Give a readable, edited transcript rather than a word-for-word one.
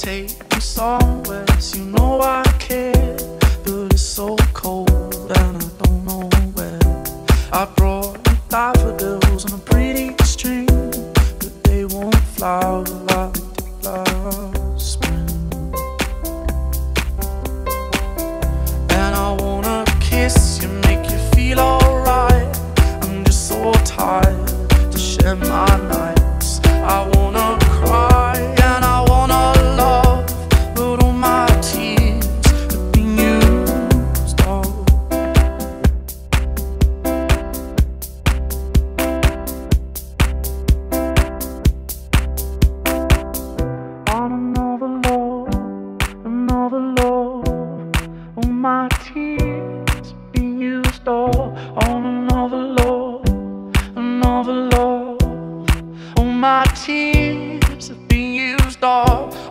take me somewhere, so you know I care. But it's so cold and I don't know where. I brought you daffodils on a pretty string, but they won't flower like they did last spring. And I wanna kiss you, make you feel alright. I'm just so tired to share my nights. I wanna cry and I wanna love, but all my tears have been used up. On another love, all my tears have been used up. On another love, all my tears have been used up.